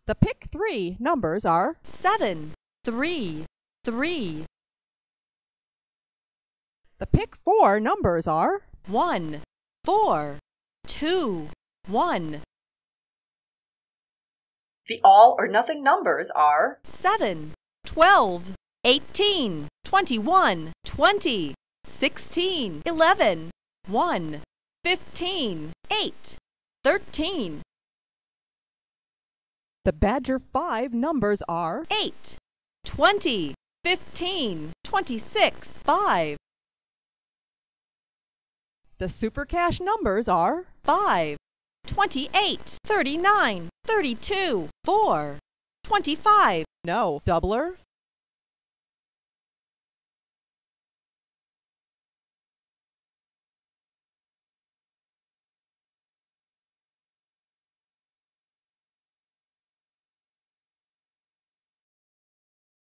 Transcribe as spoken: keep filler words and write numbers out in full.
The pick three numbers are seven, three, three. The pick four numbers are one, four, two, one. The all or nothing numbers are seven, twelve, eighteen, twenty-one, twenty, sixteen, eleven, one, fifteen, eight, thirteen. The Badger five numbers are eight, twenty, fifteen, twenty-six, five. The SuperCash numbers are five, twenty-eight, thirty-nine, thirty-two, four, twenty-five. No, doubler.